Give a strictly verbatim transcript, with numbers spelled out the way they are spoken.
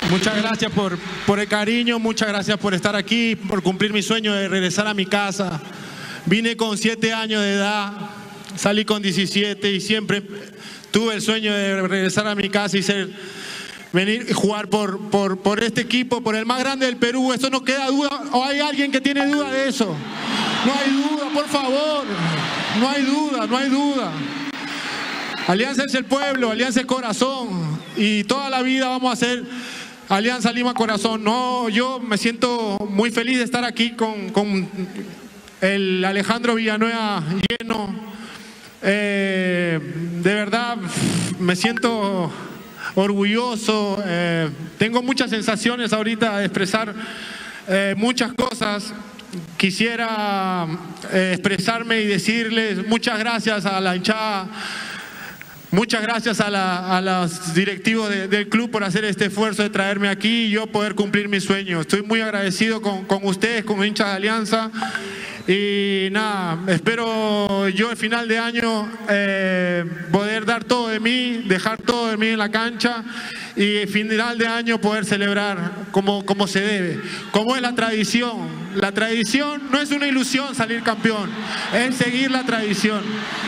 Muchas gracias por, por el cariño, muchas gracias por estar aquí, por cumplir mi sueño de regresar a mi casa. Vine con siete años de edad, salí con diecisiete y siempre tuve el sueño de regresar a mi casa y ser, venir y jugar por, por, por este equipo, por el más grande del Perú. Eso no queda duda, o hay alguien que tiene duda de eso. No hay duda, por favor, no hay duda, no hay duda. Alianza es el pueblo, Alianza es corazón y toda la vida vamos a ser Alianza Lima Corazón. No, yo me siento muy feliz de estar aquí con, con el Alejandro Villanueva lleno. Eh, de verdad me siento orgulloso. Eh, tengo muchas sensaciones ahorita de expresar eh, muchas cosas. Quisiera eh, expresarme y decirles muchas gracias a la hinchada. Muchas gracias a, la, a los directivos de, del club por hacer este esfuerzo de traerme aquí y yo poder cumplir mi sueño. Estoy muy agradecido con, con ustedes, con hinchas de Alianza. Y nada, espero yo al final de año eh, poder dar todo de mí, dejar todo de mí en la cancha y al final de año poder celebrar como, como se debe, como es la tradición. La tradición no es una ilusión salir campeón, es seguir la tradición.